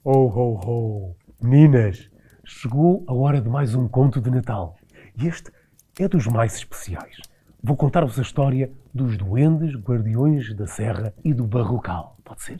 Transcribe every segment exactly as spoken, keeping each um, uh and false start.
Oh, ho, ho! Meninas, chegou a hora de mais um conto de Natal. E este é dos mais especiais. Vou contar-vos a história dos duendes guardiões da serra e do barrocal. Pode ser?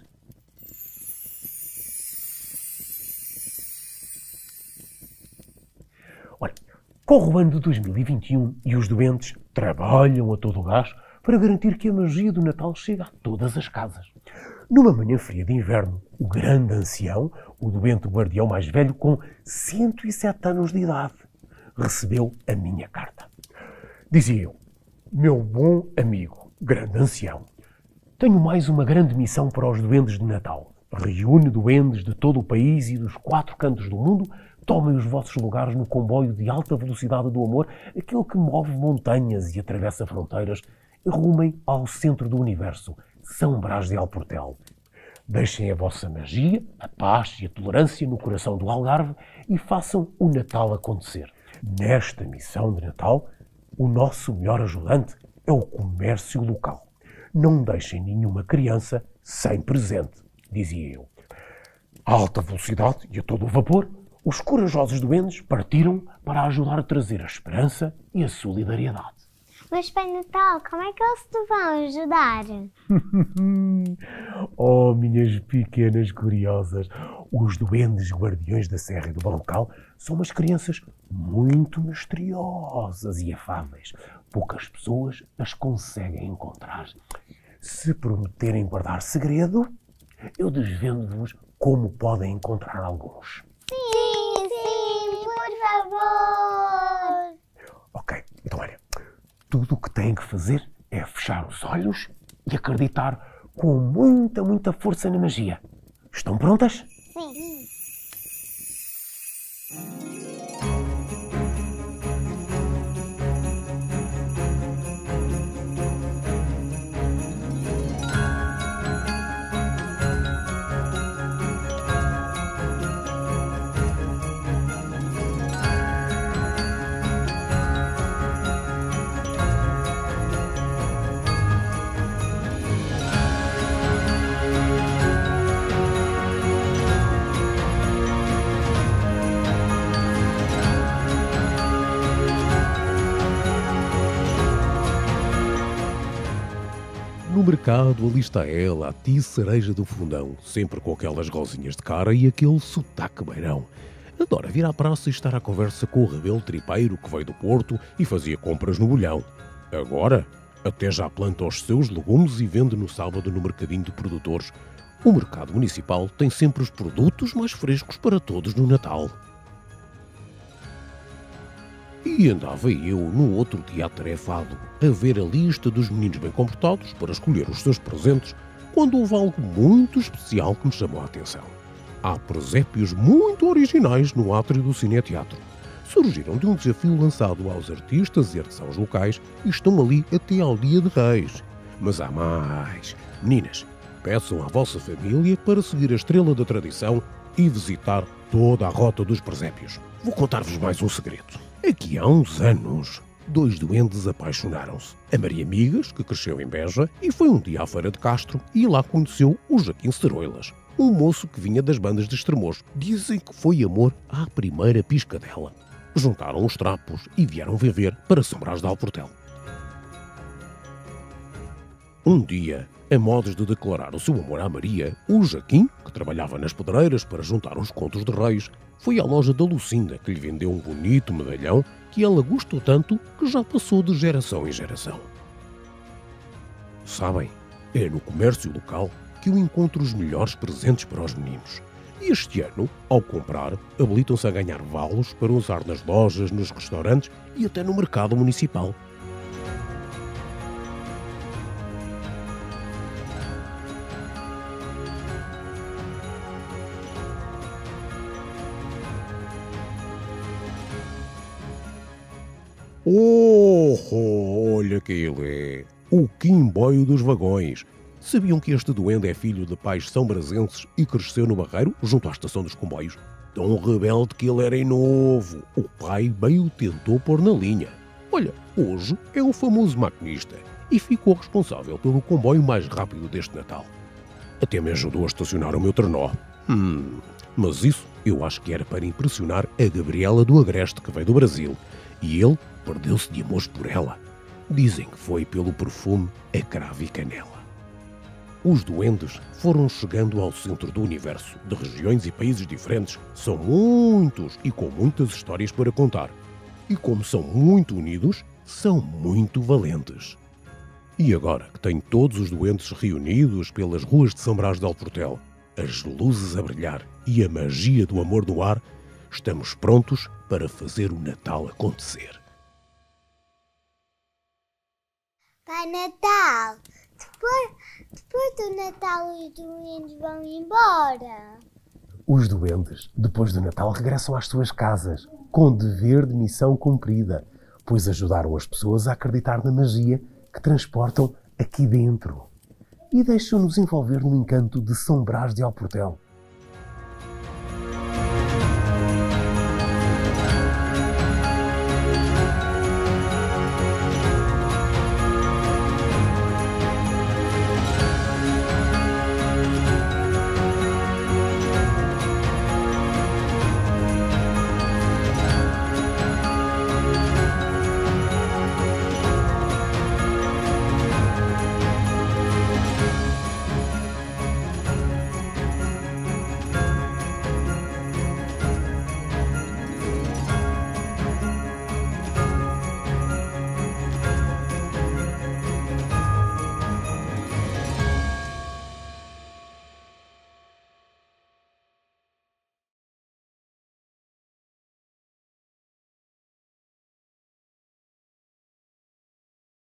Olha, corre o ano de dois mil e vinte e um e os doentes trabalham a todo o gás para garantir que a magia do Natal chega a todas as casas. Numa manhã fria de inverno, o grande ancião, o doente guardião mais velho, com cento e sete anos de idade, recebeu a minha carta. Dizia eu: meu bom amigo, grande ancião, tenho mais uma grande missão para os duendes de Natal. Reúne duendes de todo o país e dos quatro cantos do mundo. Tomem os vossos lugares no comboio de alta velocidade do amor, aquele que move montanhas e atravessa fronteiras, e rumem ao centro do universo, São Brás de Alportel. Deixem a vossa magia, a paz e a tolerância no coração do Algarve e façam o Natal acontecer. Nesta missão de Natal, o nosso melhor ajudante é o comércio local. Não deixem nenhuma criança sem presente, dizia eu. A alta velocidade e a todo o vapor, os corajosos duendes partiram para ajudar a trazer a esperança e a solidariedade. Mas, Pai Natal, como é que eles te vão ajudar? Oh, minhas pequenas curiosas, os duendes guardiões da serra e do barrocal são umas crianças muito misteriosas e afáveis. Poucas pessoas as conseguem encontrar. Se prometerem guardar segredo, eu desvendo-vos como podem encontrar alguns. Sim, sim, por favor! Ok, então olha, tudo o que têm que fazer é fechar os olhos e acreditar com muita, muita força na magia. Estão prontas? Sim. No mercado, ali está ela, a Tice Cereja do Fundão, sempre com aquelas rosinhas de cara e aquele sotaque beirão. Adora vir à praça e estar à conversa com o rebelo tripeiro que veio do Porto e fazia compras no bolhão. Agora, até já planta os seus legumes e vende no sábado no mercadinho de produtores. O mercado municipal tem sempre os produtos mais frescos para todos no Natal. E andava eu, no outro dia atarefado, a ver a lista dos meninos bem comportados para escolher os seus presentes, quando houve algo muito especial que me chamou a atenção. Há presépios muito originais no átrio do Cineteatro. Surgiram de um desafio lançado aos artistas e artesãos locais e estão ali até ao Dia de Reis. Mas há mais. Meninas, peçam à vossa família para seguir a estrela da tradição e visitar toda a rota dos presépios. Vou contar-vos mais um segredo. Aqui há uns anos, dois duendes apaixonaram-se. A Maria Migas, que cresceu em Beja, e foi um dia à Feira de Castro e lá conheceu o Jaquim Ceroilas, um moço que vinha das bandas de Estremoz. Dizem que foi amor à primeira piscadela. Juntaram os trapos e vieram viver para São Brás de Alportel. Um dia, a modos de declarar o seu amor à Maria, o Jaquim, que trabalhava nas pedreiras para juntar os contos de reis, foi à loja da Lucinda, que lhe vendeu um bonito medalhão que ela gostou tanto que já passou de geração em geração. Sabem, é no comércio local que eu encontro os melhores presentes para os meninos. E este ano, ao comprar, habilitam-se a ganhar valos para usar nas lojas, nos restaurantes e até no mercado municipal. Oh, olha que ele é! O Quimboio dos Vagões. Sabiam que este duende é filho de pais são-brasenses e cresceu no Barreiro, junto à estação dos comboios? Tão rebelde que ele era em novo. O pai bem o tentou pôr na linha. Olha, hoje é o famoso maquinista e ficou responsável pelo comboio mais rápido deste Natal. Até me ajudou a estacionar o meu trenó. Hum, Mas isso eu acho que era para impressionar a Gabriela do Agreste, que veio do Brasil, e ele perdeu-se de amores por ela. Dizem que foi pelo perfume a cravo e canela. Os duendes foram chegando ao centro do universo. De regiões e países diferentes, são muitos e com muitas histórias para contar. E como são muito unidos, são muito valentes. E agora que tenho todos os duendes reunidos pelas ruas de São Brás de Alportel, as luzes a brilhar e a magia do amor no ar, estamos prontos para fazer o Natal acontecer. Pai Natal, depois, depois do Natal os duendes vão embora. Os duendes, depois do Natal, regressam às suas casas, com dever de missão cumprida, pois ajudaram as pessoas a acreditar na magia que transportam aqui dentro. E deixam-nos envolver no encanto de São Brás de Alportel,